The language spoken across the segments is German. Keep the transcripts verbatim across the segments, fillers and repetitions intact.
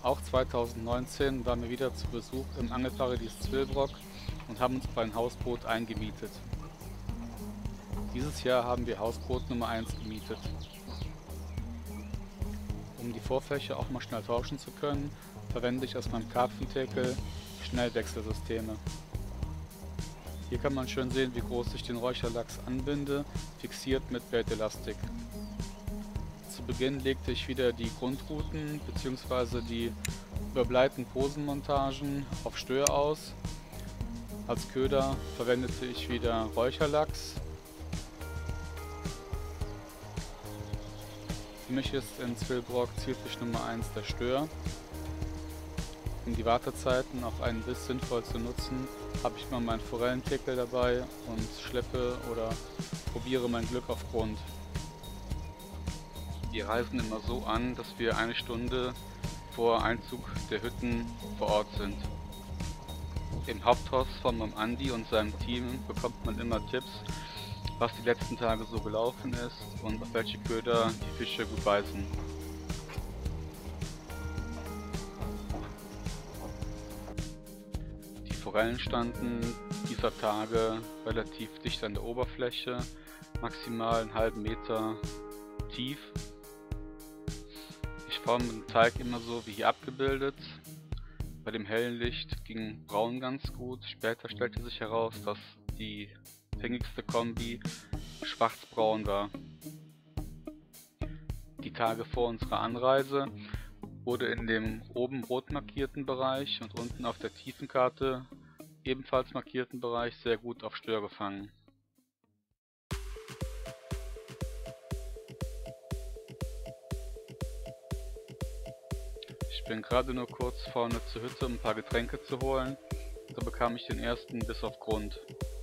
Auch zweitausendneunzehn waren wir wieder zu Besuch im Angelparadies Zwillbrock und haben uns ein Hausboot eingemietet. Dieses Jahr haben wir Hausboot Nummer eins gemietet. Um die Vorfläche auch mal schnell tauschen zu können, verwende ich aus meinem Karpfentackle Schnellwechselsysteme. Hier kann man schön sehen, wie groß ich den Räucherlachs anbinde, fixiert mit Beltelastik. Zu Beginn legte ich wieder die Grundrouten bzw. die überbleibten Posenmontagen auf Stör aus. Als Köder verwendete ich wieder Räucherlachs. Für mich ist in Zwillbrock Zielfisch Nummer eins der Stör. Um die Wartezeiten auf einen Biss sinnvoll zu nutzen, habe ich mal meinen Forellentackle dabei und schleppe oder probiere mein Glück auf Grund. Wir reisen immer so an, dass wir eine Stunde vor Einzug der Hütten vor Ort sind. Im Haupthaus von meinem Andi und seinem Team bekommt man immer Tipps, was die letzten Tage so gelaufen ist und auf welche Köder die Fische gut beißen. Die Forellen standen dieser Tage relativ dicht an der Oberfläche, maximal einen halben Meter tief. Ich forme den Teig immer so wie hier abgebildet. Bei dem hellen Licht ging braun ganz gut. Später stellte sich heraus, dass die gängigste Kombi schwarzbraun war. Die Tage vor unserer Anreise wurde in dem oben rot markierten Bereich und unten auf der Tiefenkarte ebenfalls markierten Bereich sehr gut auf Stör gefangen. Ich bin gerade nur kurz vorne zur Hütte, um ein paar Getränke zu holen. Da bekam ich den ersten Biss auf Grund.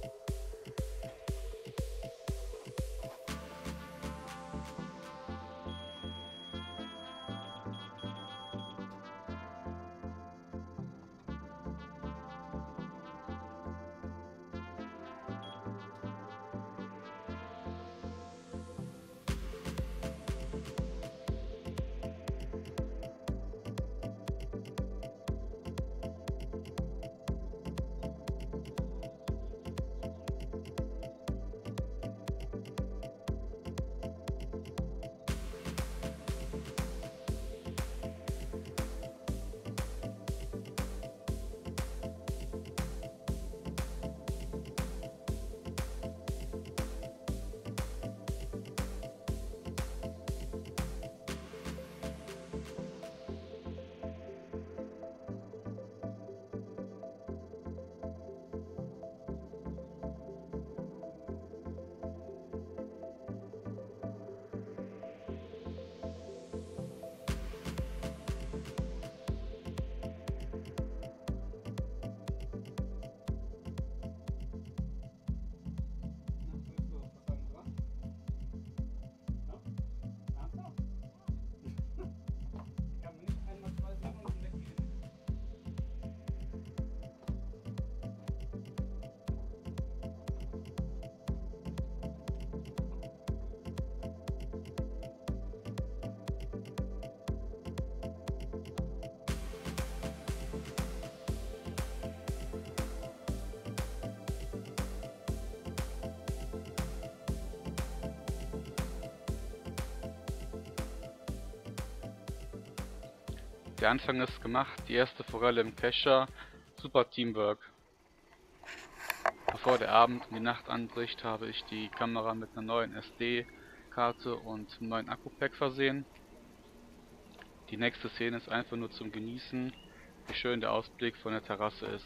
Der Anfang ist gemacht, die erste Forelle im Kescher, super Teamwork. Bevor der Abend und die Nacht anbricht, habe ich die Kamera mit einer neuen S D-Karte und einem neuen Akku-Pack versehen. Die nächste Szene ist einfach nur zum Genießen, wie schön der Ausblick von der Terrasse ist.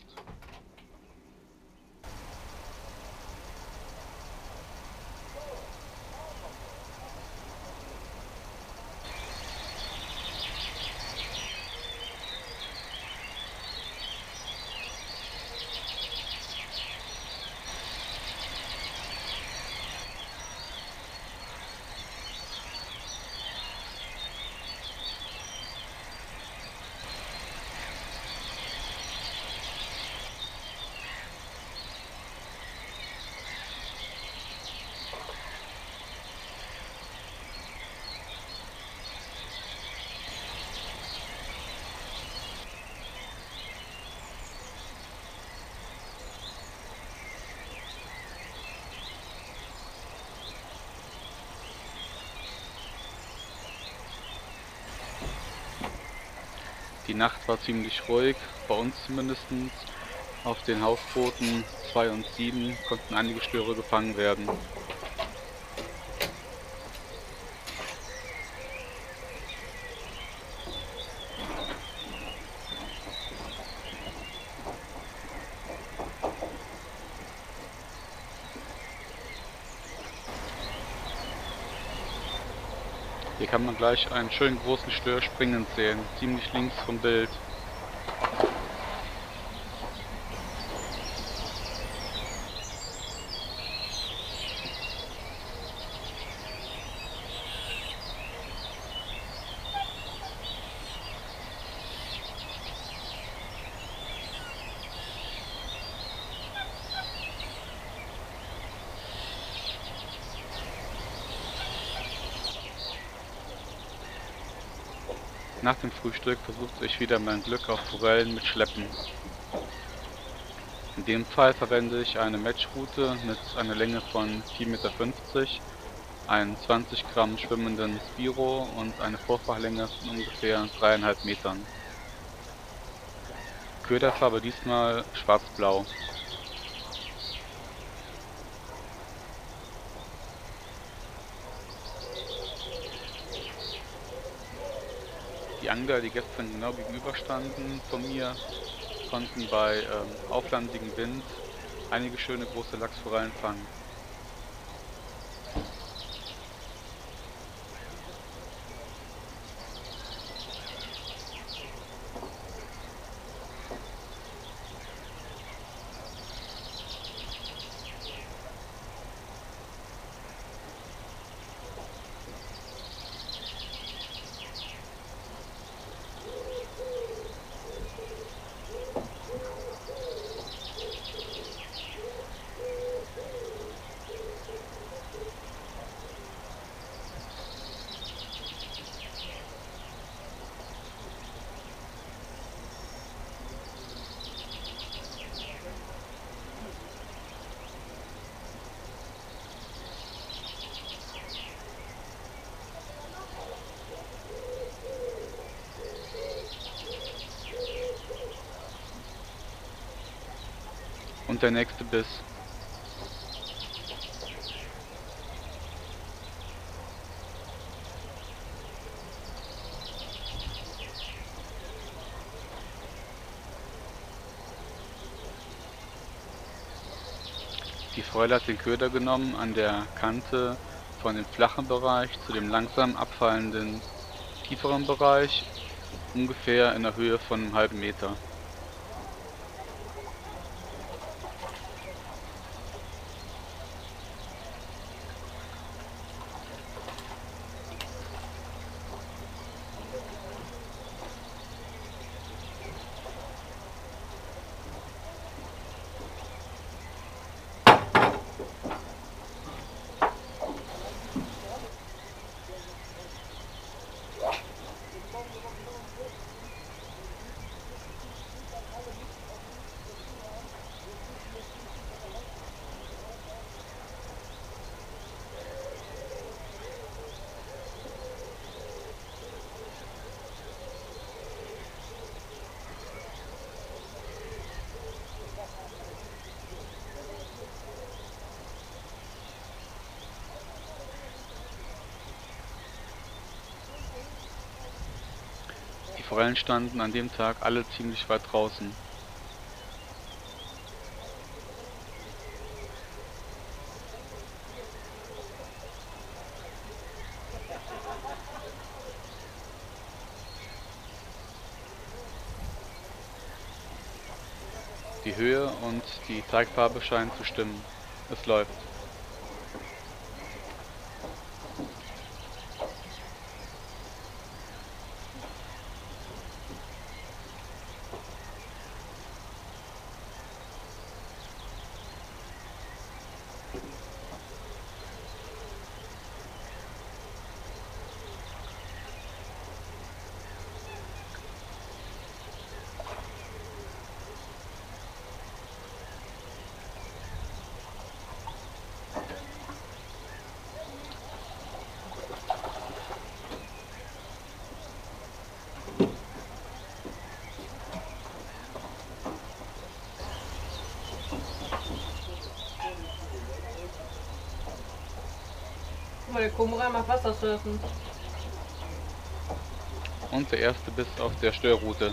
Nacht war ziemlich ruhig, bei uns zumindest. Auf den Hausbooten zwei und sieben konnten einige Störe gefangen werden. Hier kann man gleich einen schönen großen Stör springen sehen, ziemlich links vom Bild. Nach dem Frühstück versuchte ich wieder mein Glück auf Forellen mit Schleppen. In dem Fall verwende ich eine Matchroute mit einer Länge von vier Meter fünfzig, einen zwanzig Gramm schwimmenden Spiro und eine Vorfachlänge von ungefähr drei Komma fünf Metern. Köderfarbe diesmal schwarz-blau. Die Angler, die gestern genau gegenüber standen von mir, konnten bei ähm, auflandigem Wind einige schöne große Lachsforellen fangen. Und der nächste Biss. Die Forelle hat den Köder genommen an der Kante von dem flachen Bereich zu dem langsam abfallenden tieferen Bereich, ungefähr in der Höhe von einem halben Meter. Die Forellen standen an dem Tag alle ziemlich weit draußen. Die Höhe und die Teigfarbe scheinen zu stimmen. Es läuft. Guck mal, der Kormoran macht Wassersurfen. Und der erste Biss auf der Steuerroute.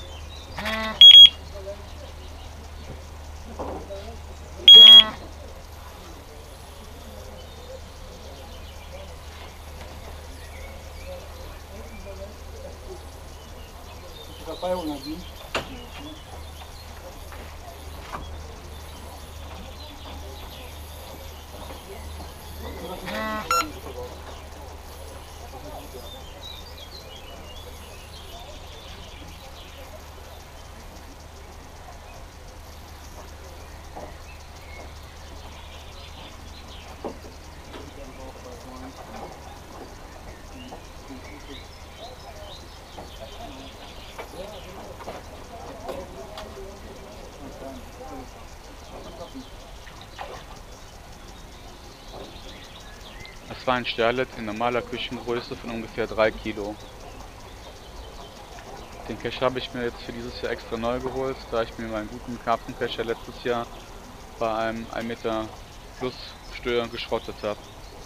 Dabei oder wie? Es war ein Sterlet in normaler Küchengröße von ungefähr drei Kilo. Den Cache habe ich mir jetzt für dieses Jahr extra neu geholt, da ich mir meinen guten Karpfencacher letztes Jahr bei einem ein Meter plus Steuer geschrottet habe.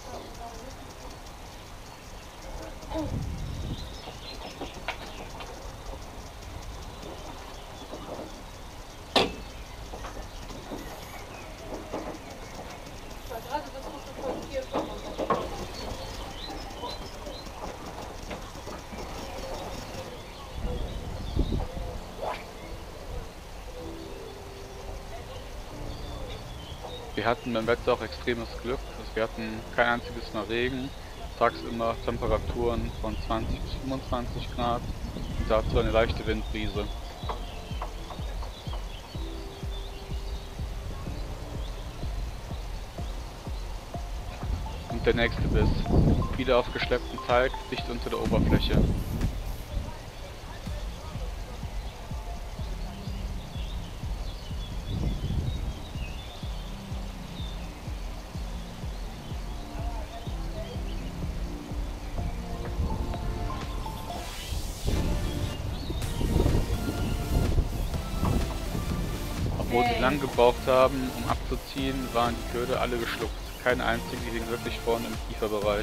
Wir hatten beim Wetter auch extremes Glück. Also wir hatten kein einziges Mal Regen, tagsüber Temperaturen von zwanzig bis fünfundzwanzig Grad und dazu eine leichte Windbrise. Und der nächste Biss. Wieder auf geschleppten Teig, dicht unter der Oberfläche. Obwohl sie lang gebraucht haben, um abzuziehen, waren die Köder alle geschluckt. Keine einzige hing wirklich vorne im Kieferbereich.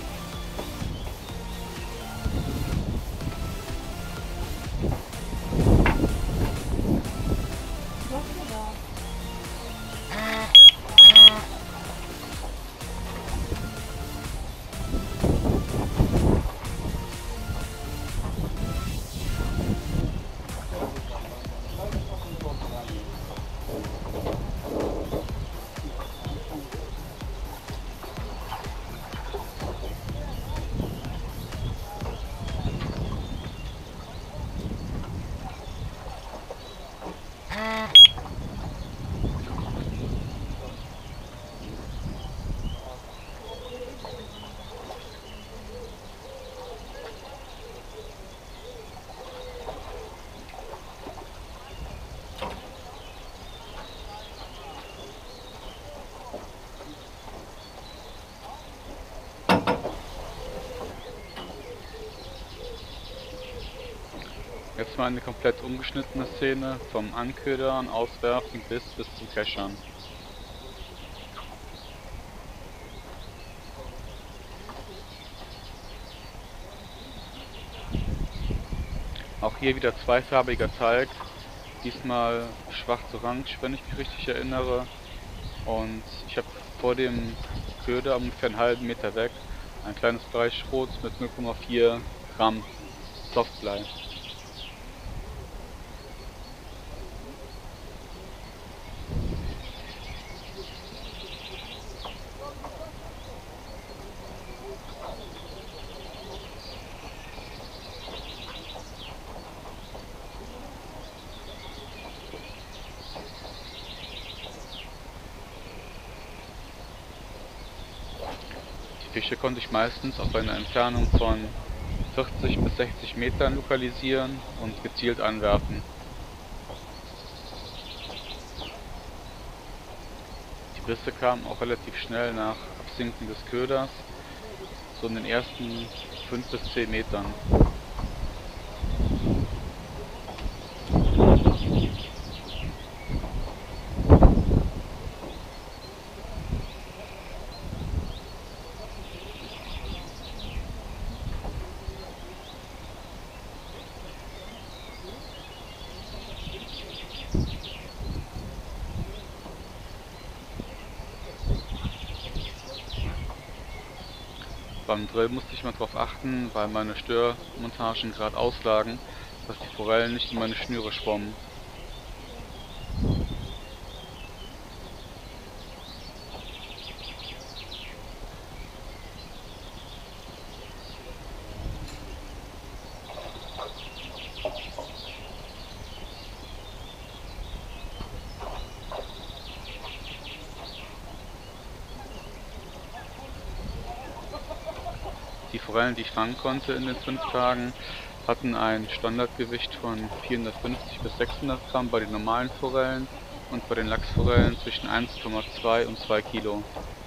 Jetzt mal eine komplett umgeschnittene Szene, vom Anködern, Auswerfen bis, bis zum Cachern. Auch hier wieder zweifarbiger Teig, diesmal schwarz-orange, wenn ich mich richtig erinnere. Und ich habe vor dem Köder ungefähr einen halben Meter weg ein kleines Bleischrot mit null Komma vier Gramm Softblei. Die Fische konnte ich meistens auf einer Entfernung von vierzig bis sechzig Metern lokalisieren und gezielt anwerfen. Die Bisse kamen auch relativ schnell nach Absinken des Köders, so in den ersten fünf bis zehn Metern. Beim Drill musste ich mal darauf achten, weil meine Störmontagen gerade auslagen, dass die Forellen nicht in meine Schnüre schwommen. Die Forellen, die ich fangen konnte in den fünf Tagen, hatten ein Standardgewicht von vierhundertfünfzig bis sechshundert Gramm bei den normalen Forellen und bei den Lachsforellen zwischen eins Komma zwei und zwei Kilo.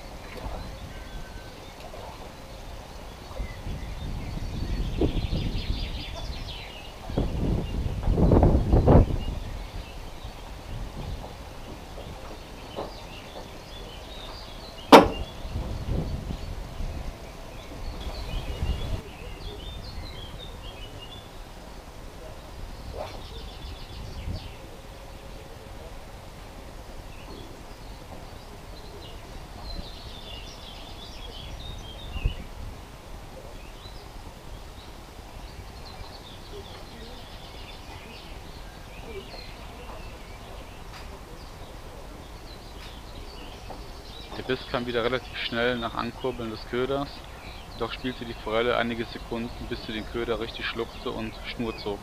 Der Biss kam wieder relativ schnell nach Ankurbeln des Köders, doch spielte die Forelle einige Sekunden, bis sie den Köder richtig schluckte und Schnur zog.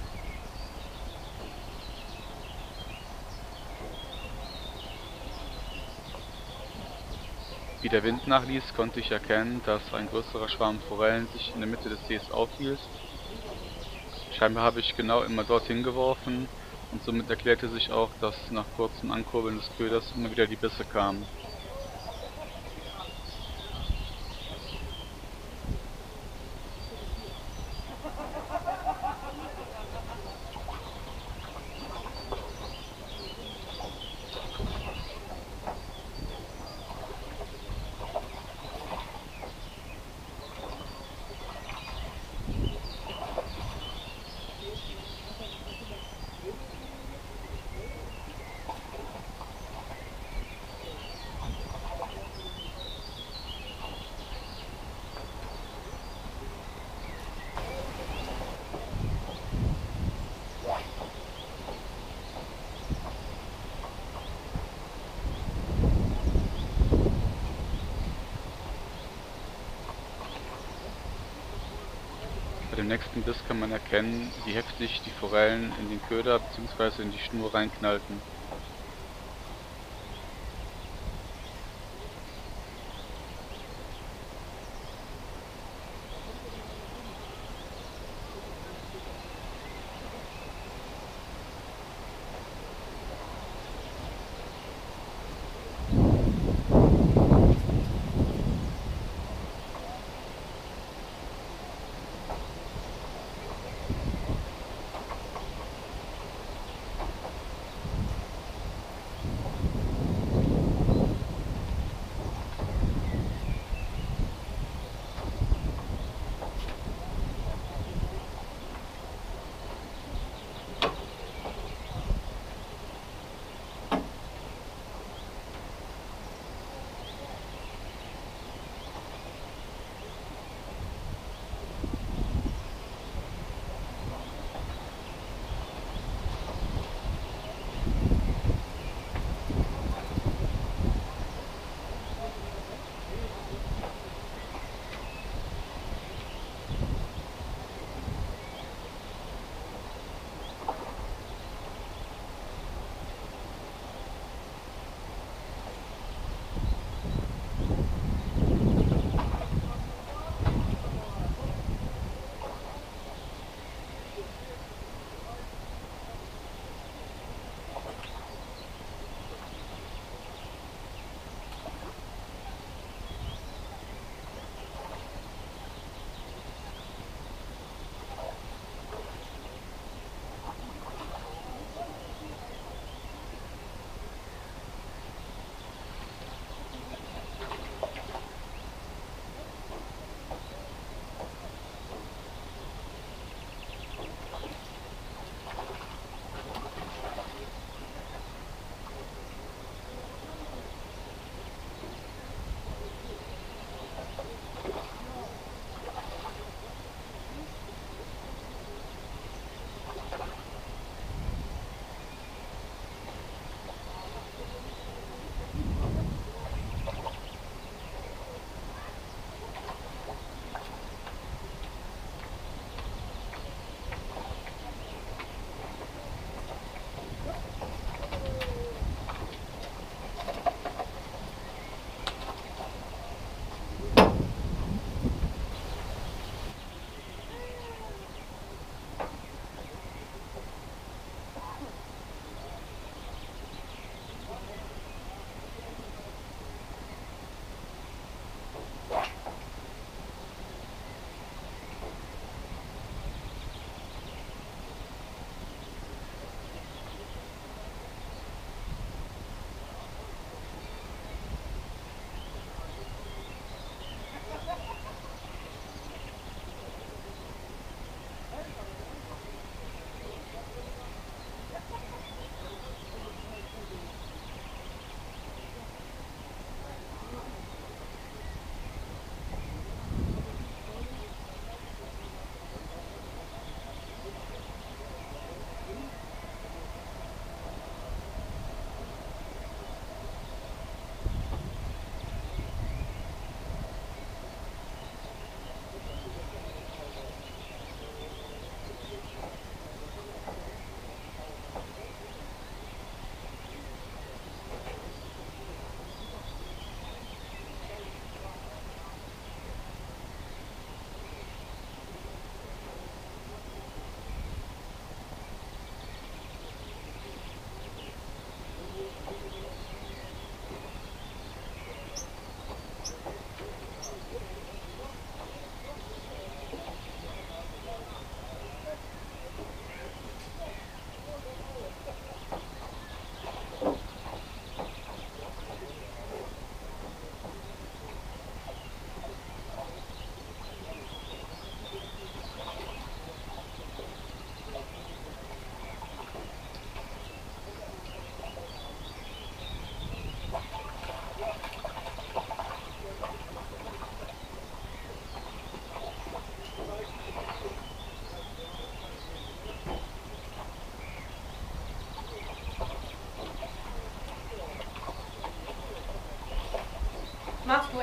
Wie der Wind nachließ, konnte ich erkennen, dass ein größerer Schwarm Forellen sich in der Mitte des Sees aufhielt. Scheinbar habe ich genau immer dorthin geworfen und somit erklärte sich auch, dass nach kurzem Ankurbeln des Köders immer wieder die Bisse kamen. Bei dem nächsten Biss kann man erkennen, wie heftig die Forellen in den Köder bzw. in die Schnur reinknallten.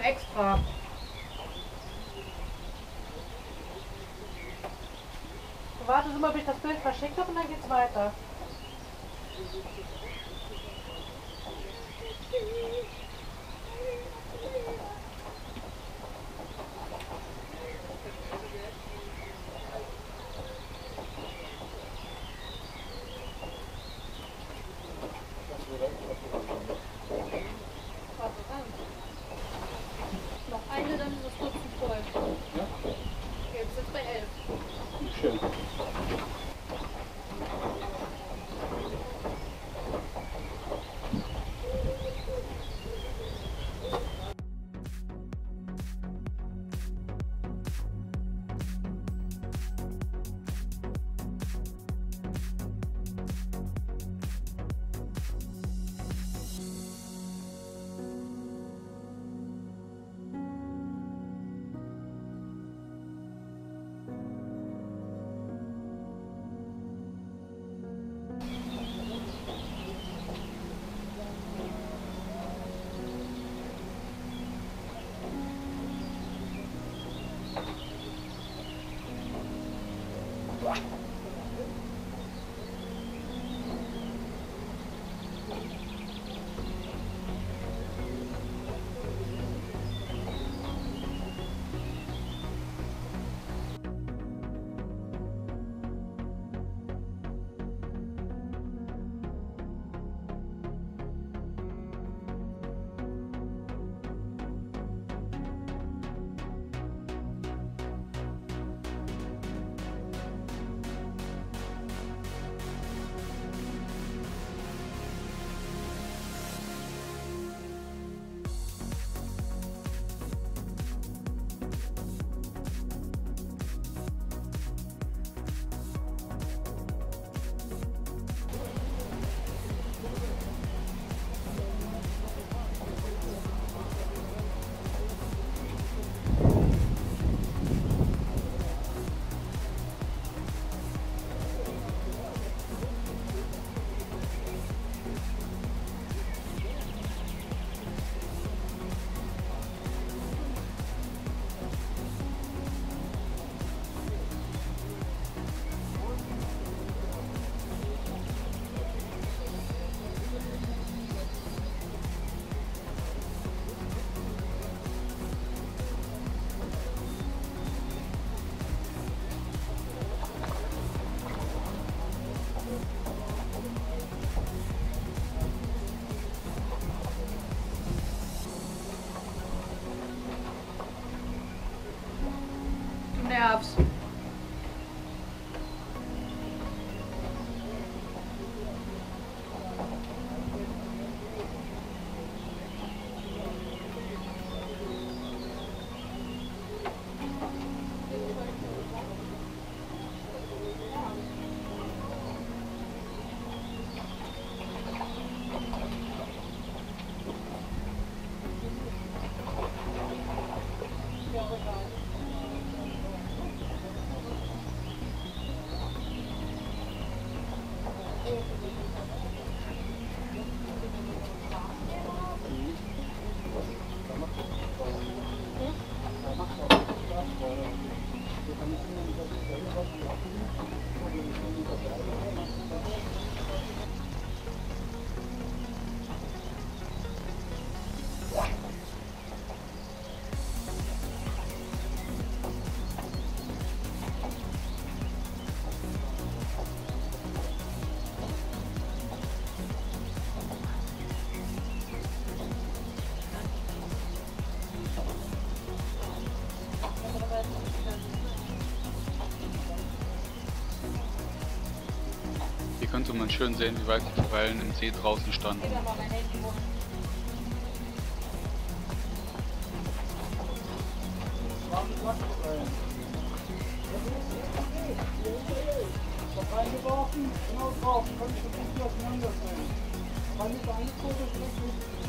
extra. Warte mal, bis ich das Bild verschickt habe und dann geht's weiter. Noch eine, dann ist das Dutzend voll. Ja? Jetzt sind wir bei elf. Schön. Du nervst. Hier könnte man schön sehen, wie weit die Forellen im See draußen standen. Reingeworfen, genau drauf, kann ich das nicht auseinander sein. Kann ich da eine Foto schlecht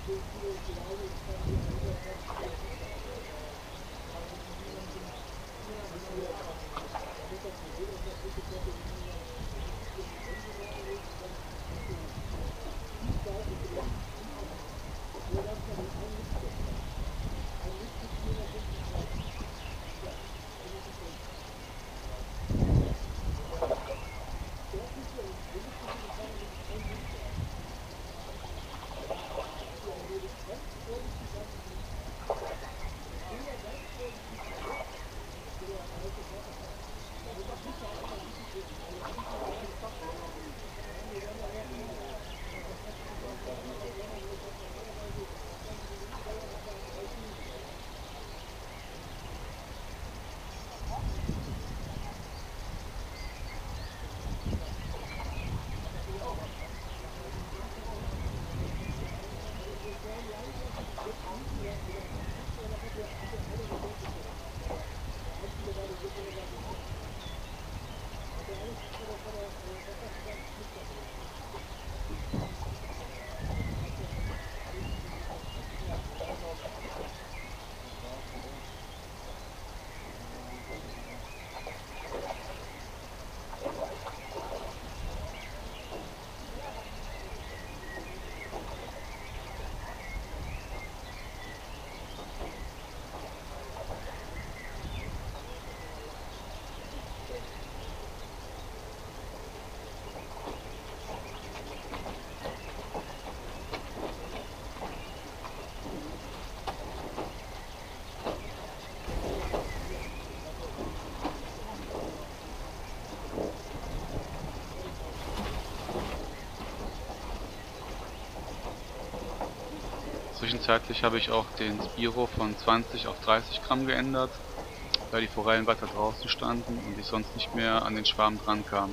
Zwischenzeitlich habe ich auch den Spiro von zwanzig auf dreißig Gramm geändert, weil die Forellen weiter draußen standen und ich sonst nicht mehr an den Schwarm dran kam.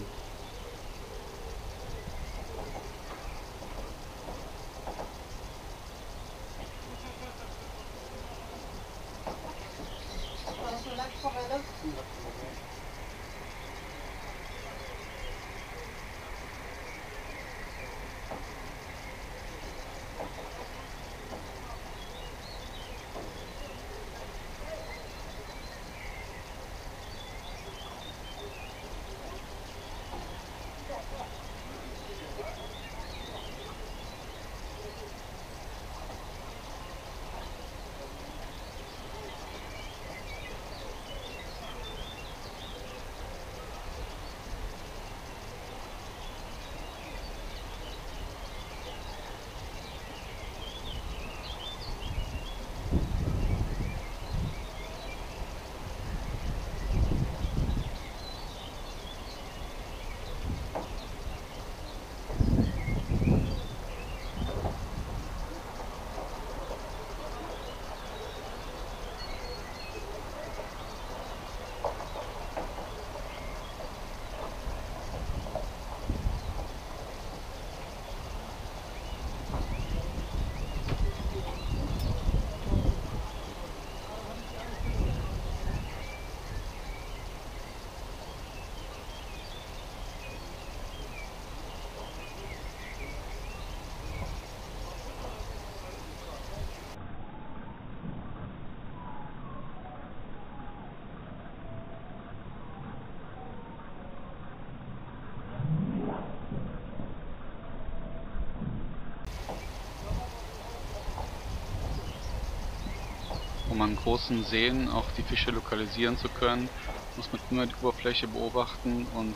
Um an großen Seen auch die Fische lokalisieren zu können, muss man immer die Oberfläche beobachten und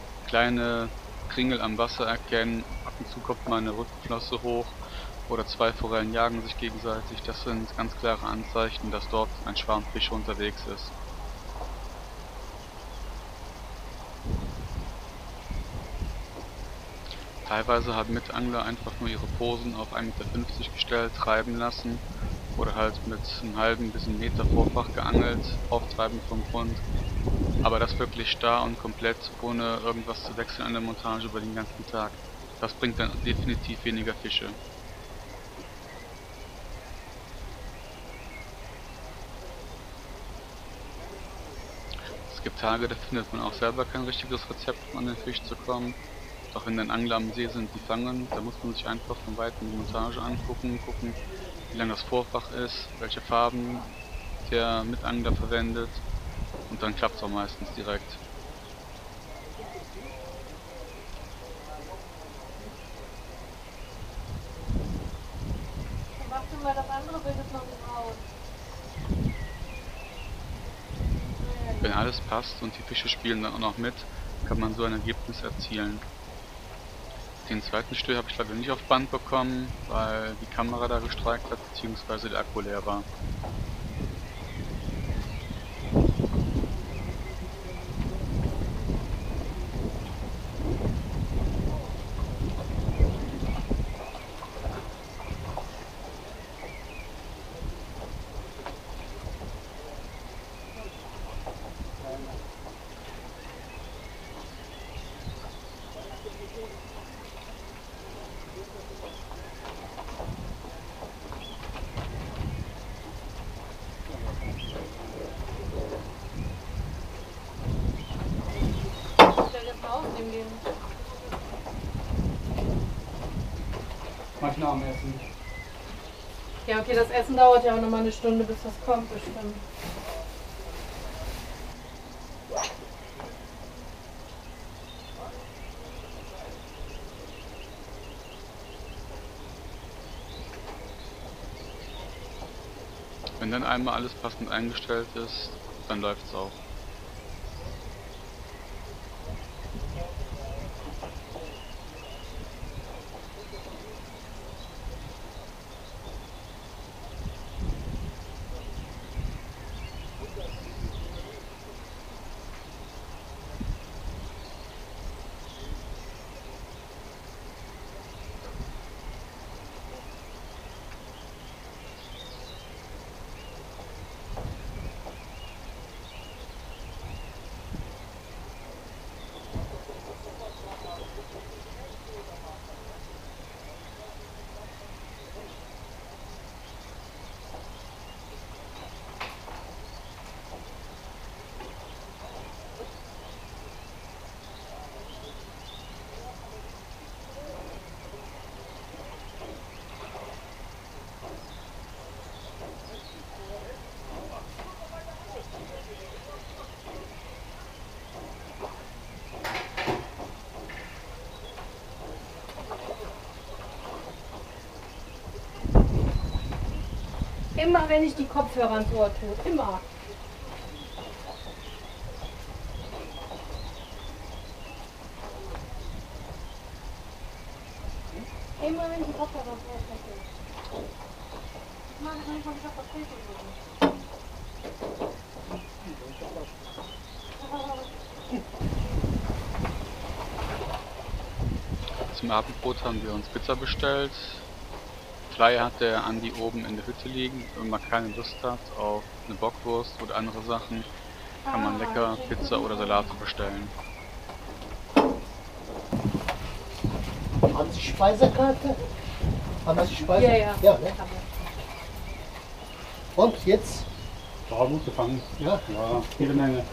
kleine Kringel am Wasser erkennen. Ab und zu kommt mal eine Rückenflosse hoch oder zwei Forellen jagen sich gegenseitig. Das sind ganz klare Anzeichen, dass dort ein Schwarm Fische unterwegs ist. Teilweise haben Mitangler einfach nur ihre Posen auf ein Meter fünfzig gestellt, treiben lassen oder halt mit einem halben bis einem Meter Vorfach geangelt, auftreiben vom Grund. Aber das wirklich starr und komplett ohne irgendwas zu wechseln an der Montage über den ganzen Tag. Das bringt dann definitiv weniger Fische. Es gibt Tage, da findet man auch selber kein richtiges Rezept, um an den Fisch zu kommen. Auch wenn dann Angler am See sind, die fangen, da muss man sich einfach von weitem die Montage angucken, gucken, wie lang das Vorfach ist, welche Farben der Mitangler verwendet und dann klappt es auch meistens direkt. Warte mal, das andere Bild ist noch nicht raus. Wenn alles passt und die Fische spielen dann auch noch mit, kann man so ein Ergebnis erzielen. Den zweiten Stör habe ich leider nicht auf Band bekommen, weil die Kamera da gestreikt hat, beziehungsweise der Akku leer war. Ausnehmen gehen. Mach ich nach dem Essen. Ja, okay, das Essen dauert ja auch nochmal eine Stunde, bis das kommt, bestimmt. Wenn dann einmal alles passend eingestellt ist, dann läuft es auch. Immer wenn ich die Kopfhörer ins Ohr tue, immer. Immer wenn ich die Kopfhörer ins Ohr tue. Ich mag es nicht, wenn ich auf der Tafel drücke. Zum Abendbrot haben wir uns Pizza bestellt. Fly hat der Andi oben in der Hütte liegen. Wenn man keine Lust hat auf eine Bockwurst oder andere Sachen, kann man lecker Pizza oder Salate bestellen. Haben Sie Speisekarte? Haben Sie Speisekarte? Ja, ja. Ja, ne? Und jetzt? Ja, gut gefangen. Ja? Ja, jede Menge.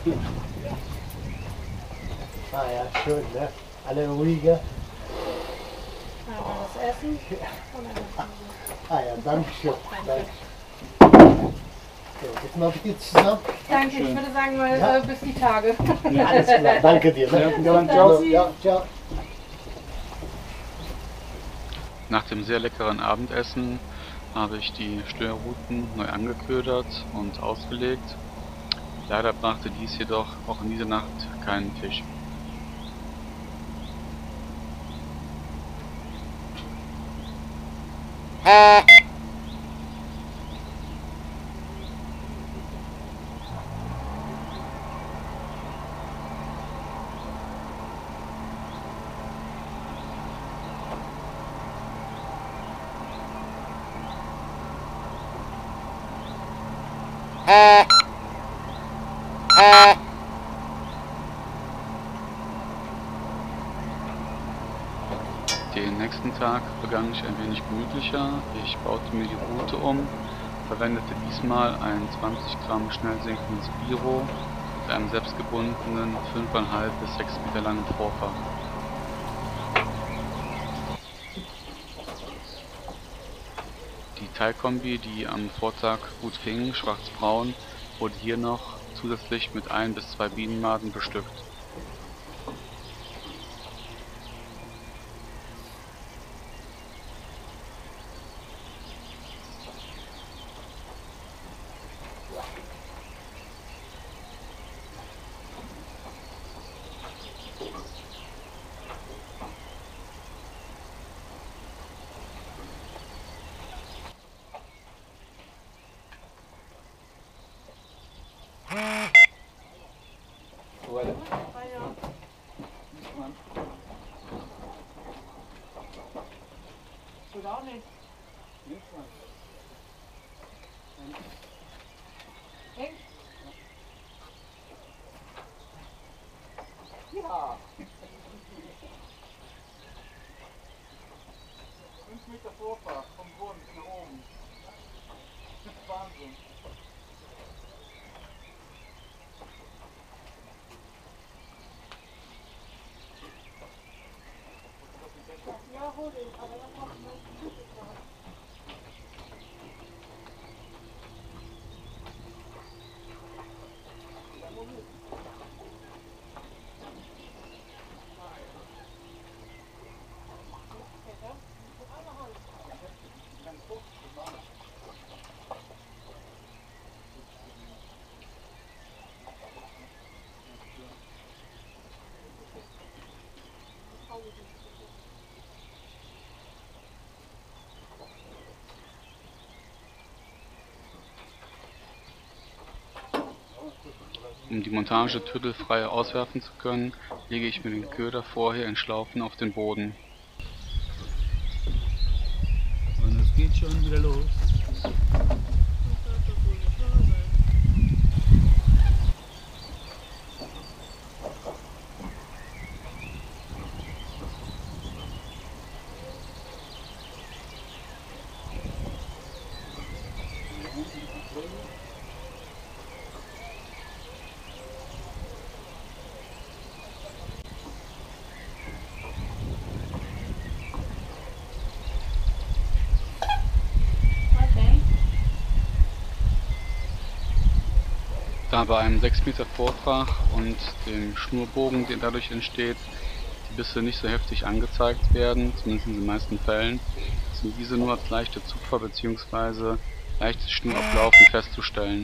Ah ja, schön, ne? Alle ruhige. Einmal das Essen. Ah ja, danke schön. Danke. So, jetzt mal bitte zusammen. Danke, ich würde sagen mal Ja. äh, bis die Tage. Ja, alles klar. Danke dir. Ne? Ja, dann ciao. Ja, ciao. Nach dem sehr leckeren Abendessen habe ich die Störrouten neu angeködert und ausgelegt. Leider brachte dies jedoch auch in dieser Nacht keinen Fisch. Den nächsten Tag begann ich ein wenig gemütlicher. Ich baute mir die Route um, verwendete diesmal ein zwanzig Gramm schnell sinkendes Biro mit einem selbstgebundenen fünf Komma fünf bis sechs Meter langen Vorfach. Teilkombi, die am Vortag gut fing, schwarzbraun, wurde hier noch zusätzlich mit ein bis zwei Bienenmaden bestückt. Gut auch nicht. Eng? Ja. Fünf Meter Vorfahrt vom Boden nach oben. Das ist Wahnsinn. Ja, hol den, aber dann kommt man nicht dran. Um die Montage tüdelfrei auswerfen zu können, lege ich mir den Köder vorher in Schlaufen auf den Boden. Und es geht schon wieder los. Da bei einem sechs Meter Vortrag und dem Schnurbogen, der dadurch entsteht, die Bisse nicht so heftig angezeigt werden, zumindest in den meisten Fällen, sind diese nur als leichte Zupfer bzw. leichtes Schnurauflaufen festzustellen.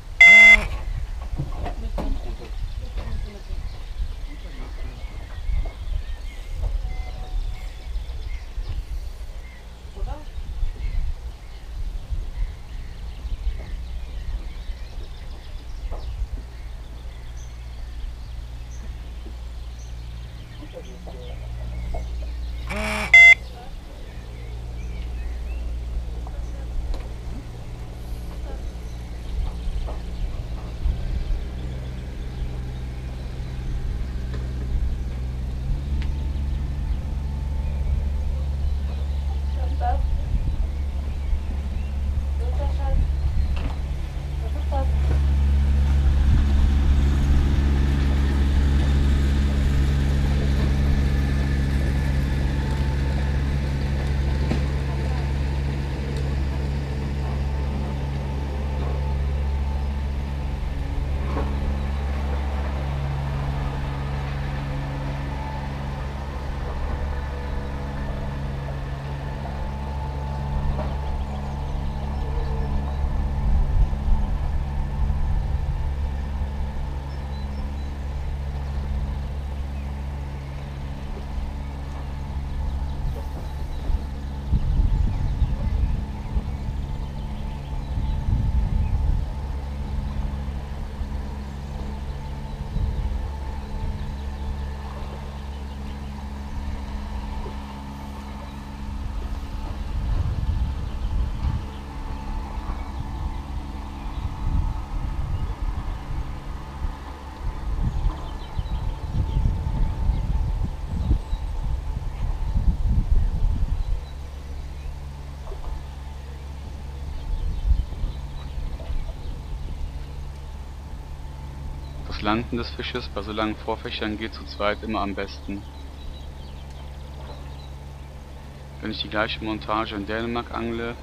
Das Landen des Fisches bei so langen Vorfächern geht zu zweit immer am besten. Wenn ich die gleiche Montage in Dänemark angle,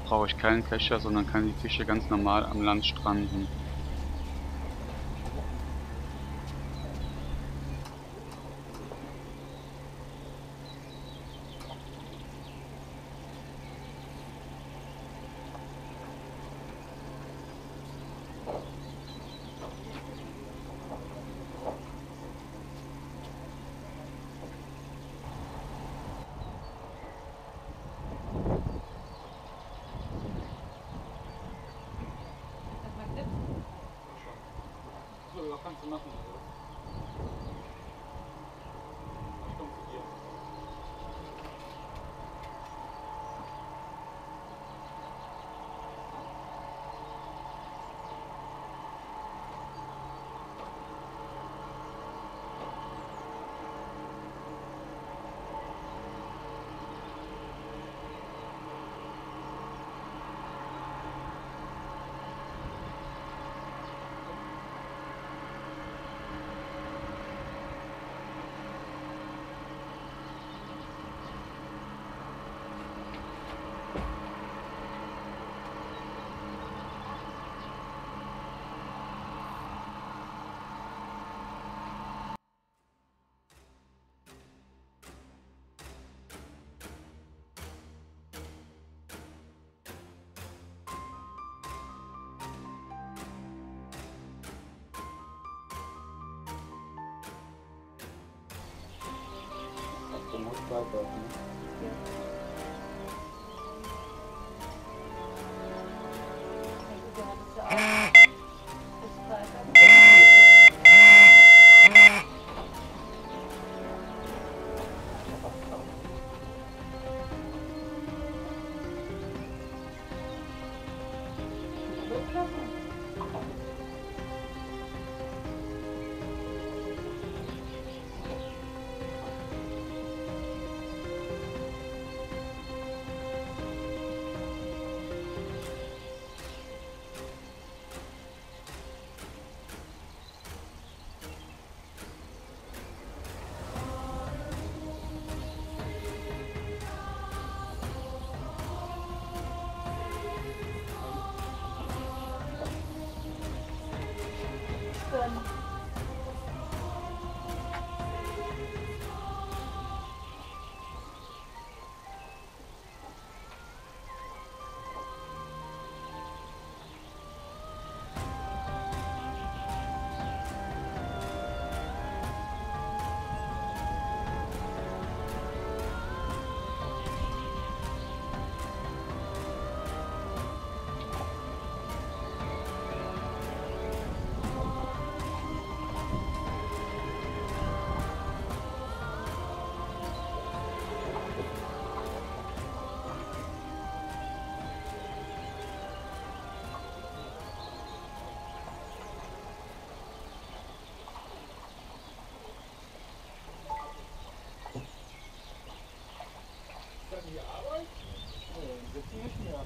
brauche ich keinen Kescher, sondern kann die Fische ganz normal am Land stranden. So, was kannst du machen? Ich komme zu dir. Du musst weiter, ne? Die Arbeit? Nee, sitzen nicht mehr.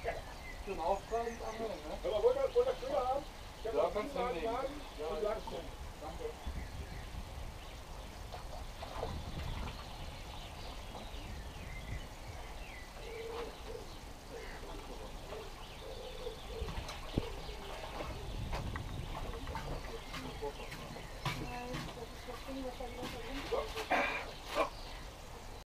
Zum Auftragen angeln, ne? Aber wollt ihr, wollt ihr Köder haben? Ja, kannst du hinlegen. Ja, ja, danke. Das ist das Ding, was er